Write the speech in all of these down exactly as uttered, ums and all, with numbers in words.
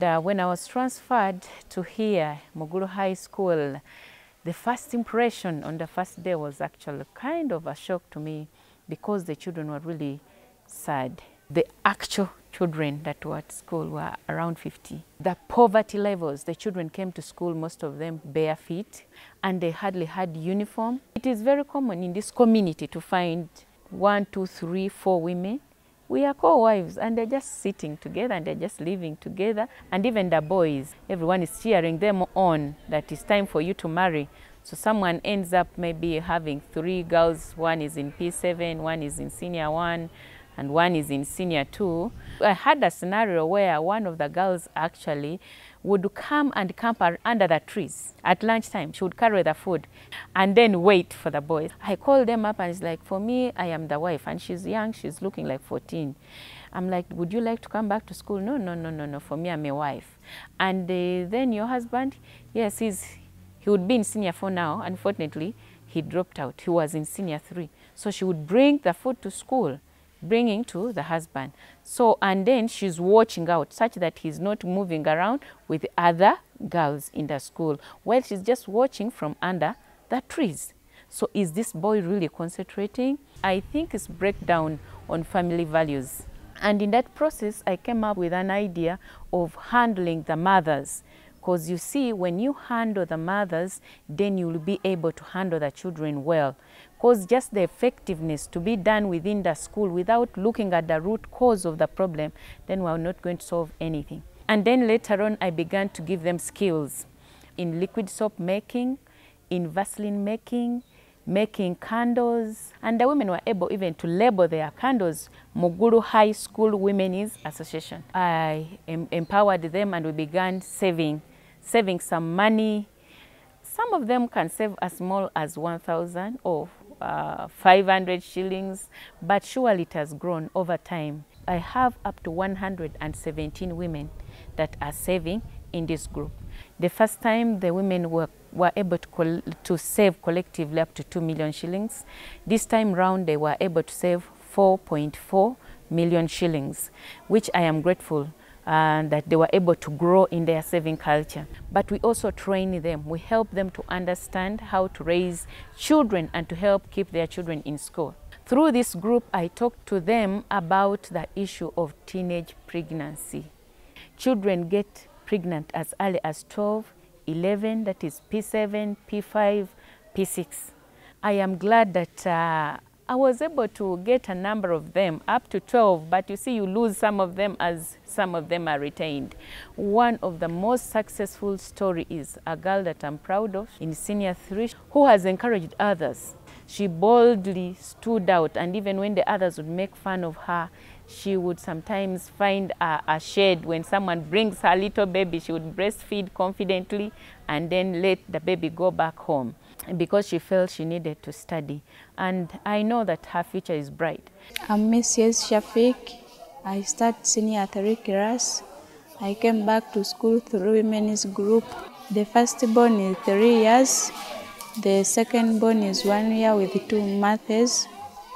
Uh, when I was transferred to here, Muguru High School, the first impression on the first day was actually kind of a shock to me because the children were really sad. The actual children that were at school were around fifty. The poverty levels, the children came to school, most of them bare feet, and they hardly had uniform. It is very common in this community to find one, two, three, four women. We are co-wives, and they're just sitting together and they're just living together. And even the boys, everyone is cheering them on that it's time for you to marry. So someone ends up maybe having three girls. One is in P seven, one is in senior one, and one is in senior two. I had a scenario where one of the girls actually would come and camp under the trees at lunchtime. She would carry the food and then wait for the boys. I called them up and it's like, for me, I am the wife, and she's young, she's looking like fourteen. I'm like, would you like to come back to school? No, no, no, no, no, for me, I'm a wife. And uh, then your husband, yes, he's, he would be in senior four now. Unfortunately, he dropped out. He was in senior three. So she would bring the food to school, bringing to the husband. So, and then she's watching out such that he's not moving around with other girls in the school while she's just watching from under the trees. So is this boy really concentrating? I think it's breakdown on family values. And in that process, I came up with an idea of handling the mothers. Because you see, when you handle the mothers, then you will be able to handle the children well. Because just the effectiveness to be done within the school without looking at the root cause of the problem, then we're not going to solve anything. And then later on, I began to give them skills in liquid soap making, in Vaseline making, making candles. And the women were able even to label their candles Muguru High School Women's Association. I em empowered them and we began saving, saving some money. Some of them can save as small as one thousand or uh, five hundred shillings, but surely it has grown over time. I have up to one hundred seventeen women that are saving in this group. The first time the women were, were able to, to save collectively up to two million shillings. This time round they were able to save four point four million shillings, which I am grateful and that they were able to grow in their saving culture. But we also train them. We help them to understand how to raise children and to help keep their children in school. Through this group, I talked to them about the issue of teenage pregnancy. Children get pregnant as early as twelve, eleven, that is P seven, P five, P six. I am glad that uh, I was able to get a number of them up to twelve, but you see you lose some of them as some of them are retained. One of the most successful story is a girl that I'm proud of in senior three who has encouraged others. She boldly stood out, and even when the others would make fun of her, she would sometimes find a, a shade. When someone brings her little baby, she would breastfeed confidently and then let the baby go back home because she felt she needed to study. And I know that her future is bright. I'm Missus Shafiq. I started senior three class. I came back to school through women's group. The first born is three years. The second born is one year with two months.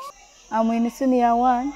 I'm in senior one.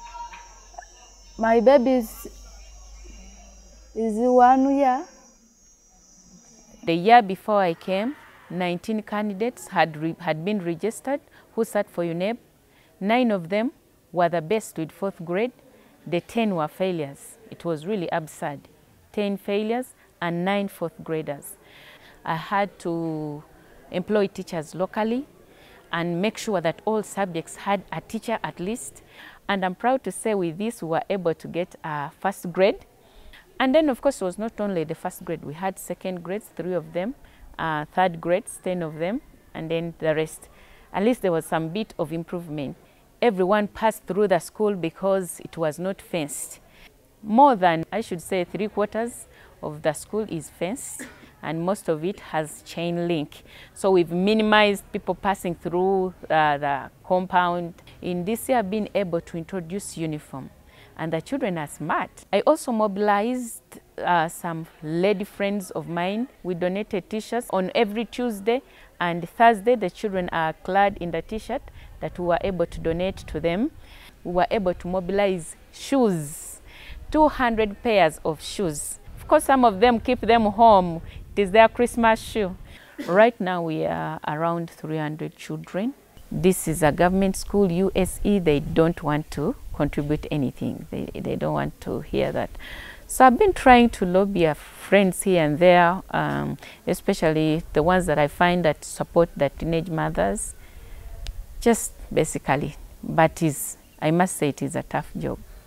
My baby is, is one year. The year before I came, nineteen candidates had, re had been registered who sat for U N E B. Nine of them were the best with fourth grade. The ten were failures. It was really absurd. Ten failures and nine fourth graders. I had to employ teachers locally and make sure that all subjects had a teacher at least. And I'm proud to say with this, we were able to get a first grade. And then, of course, it was not only the first grade. We had second grades, three of them, uh, third grades, ten of them, and then the rest. At least there was some bit of improvement. Everyone passed through the school because it was not fenced. More than, I should say, three quarters of the school is fenced, and most of it has chain link. So we've minimized people passing through uh, the compound. In this year, I've been able to introduce uniform, and the children are smart. I also mobilized uh, some lady friends of mine. We donated t-shirts on every Tuesday and Thursday. The children are clad in the t-shirt that we were able to donate to them. We were able to mobilize shoes, two hundred pairs of shoes. Of course, some of them keep them home. It is their Christmas shoe. Right now we are around three hundred children. This is a government school, U S E. They don't want to contribute anything. They, they don't want to hear that. So I've been trying to lobby our friends here and there, um, especially the ones that I find that support the teenage mothers, just basically. But is, I must say it is a tough job.